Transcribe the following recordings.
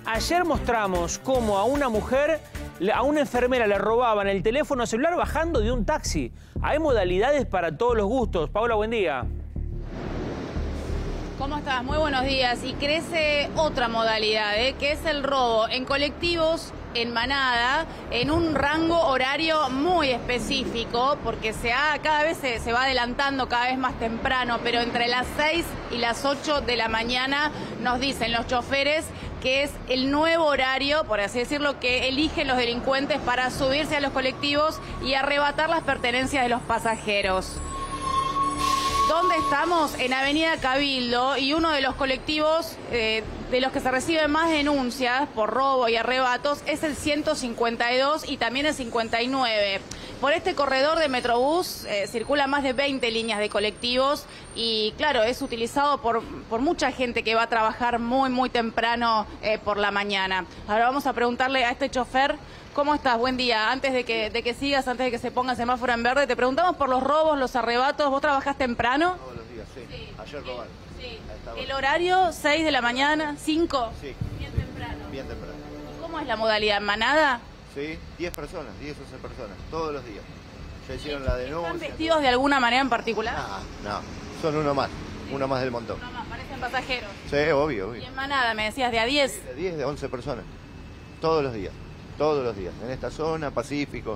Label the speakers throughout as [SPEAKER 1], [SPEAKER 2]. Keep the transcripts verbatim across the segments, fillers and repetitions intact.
[SPEAKER 1] Ayer mostramos cómo a una mujer, a una enfermera le robaban el teléfono celular bajando de un taxi. Hay modalidades para todos los gustos. Paula, buen día.
[SPEAKER 2] ¿Cómo estás? Muy buenos días. Y crece otra modalidad, ¿eh? Que es el robo en colectivos, en manada, en un rango horario muy específico, porque se ha, cada vez se, se va adelantando cada vez más temprano, pero entre las seis y las ocho de la mañana nos dicen los choferes que es el nuevo horario, por así decirlo, que eligen los delincuentes para subirse a los colectivos y arrebatar las pertenencias de los pasajeros. ¿Dónde estamos? En Avenida Cabildo, y uno de los colectivos eh, de los que se reciben más denuncias por robo y arrebatos es el ciento cincuenta y dos y también el cincuenta y nueve. Por este corredor de Metrobús eh, circulan más de veinte líneas de colectivos y claro, es utilizado por, por mucha gente que va a trabajar muy muy temprano eh, por la mañana. Ahora vamos a preguntarle a este chofer. ¿Cómo estás? Buen día. Antes de que, de que sigas, antes de que se ponga el semáforo en verde, te preguntamos por los robos, los arrebatos. ¿Vos trabajás temprano?
[SPEAKER 3] Todos los días, sí. sí. Ayer robaron.
[SPEAKER 2] Sí. ¿El horario, seis de la mañana, cinco?
[SPEAKER 3] Sí.
[SPEAKER 2] Bien temprano.
[SPEAKER 3] Bien temprano.
[SPEAKER 2] ¿Y cómo es la modalidad? ¿Manada?
[SPEAKER 3] Sí, diez personas, diez o once personas, todos los días. Ya hicieron la denuncia.
[SPEAKER 2] ¿Están vestidos de alguna manera en particular?
[SPEAKER 3] No, no, son uno más, uno más del montón.
[SPEAKER 2] Uno más, parecen pasajeros.
[SPEAKER 3] Sí, obvio, obvio.
[SPEAKER 2] ¿Y en manada, me decías, de a diez?
[SPEAKER 3] De diez, de once personas, todos los días. Todos los días, en esta zona, Pacífico.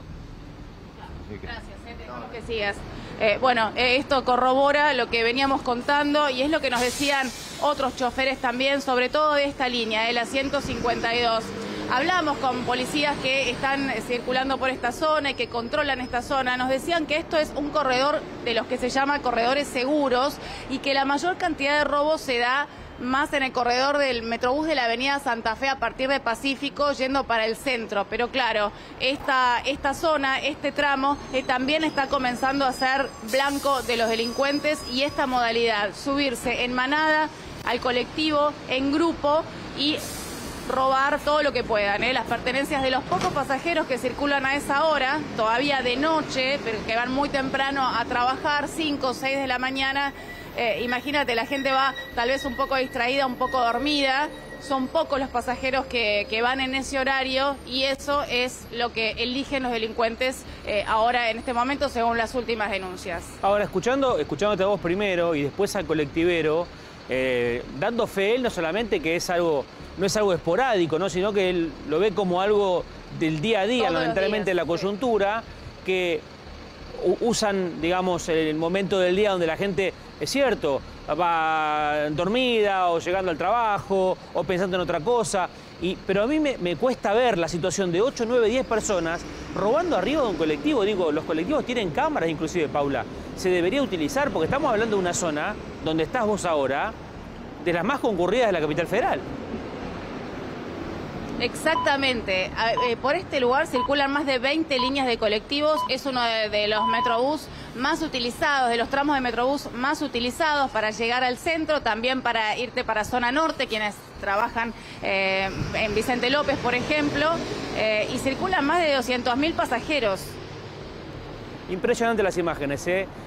[SPEAKER 2] Claro. Que... Gracias, eh, dejamos no. que sigas. Eh, bueno, eh, esto corrobora lo que veníamos contando y es lo que nos decían otros choferes también, sobre todo de esta línea, de la ciento cincuenta y dos. Hablamos con policías que están circulando por esta zona y que controlan esta zona. Nos decían que esto es un corredor de los que se llama corredores seguros y que la mayor cantidad de robos se da más en el corredor del Metrobús de la Avenida Santa Fe a partir de Pacífico yendo para el centro. Pero claro, esta, esta zona, este tramo, eh, también está comenzando a ser blanco de los delincuentes y esta modalidad, subirse en manada al colectivo, en grupo y robar todo lo que puedan, ¿eh? Las pertenencias de los pocos pasajeros que circulan a esa hora, todavía de noche, pero que van muy temprano a trabajar, cinco o seis de la mañana. Eh, imagínate, la gente va tal vez un poco distraída, un poco dormida. Son pocos los pasajeros que, que van en ese horario y eso es lo que eligen los delincuentes eh, ahora en este momento según las últimas denuncias.
[SPEAKER 1] Ahora, escuchando, escuchándote a vos primero y después al colectivero, eh, dando fe él no solamente que es algo, no es algo esporádico, ¿no? Sino que él lo ve como algo del día a día, lamentablemente la coyuntura, que usan, digamos, el momento del día donde la gente, es cierto, va dormida o llegando al trabajo o pensando en otra cosa. Y, pero a mí me, me cuesta ver la situación de ocho, nueve, diez personas robando arriba de un colectivo. Digo, los colectivos tienen cámaras inclusive, Paula. Se debería utilizar porque estamos hablando de una zona donde estás vos ahora, de las más concurridas de la capital federal.
[SPEAKER 2] Exactamente. Por este lugar circulan más de veinte líneas de colectivos. Es uno de, de los Metrobús más utilizados, de los tramos de Metrobús más utilizados para llegar al centro, también para irte para zona norte, quienes trabajan eh, en Vicente López, por ejemplo, eh, y circulan más de doscientos mil pasajeros.
[SPEAKER 1] Impresionante las imágenes, ¿eh?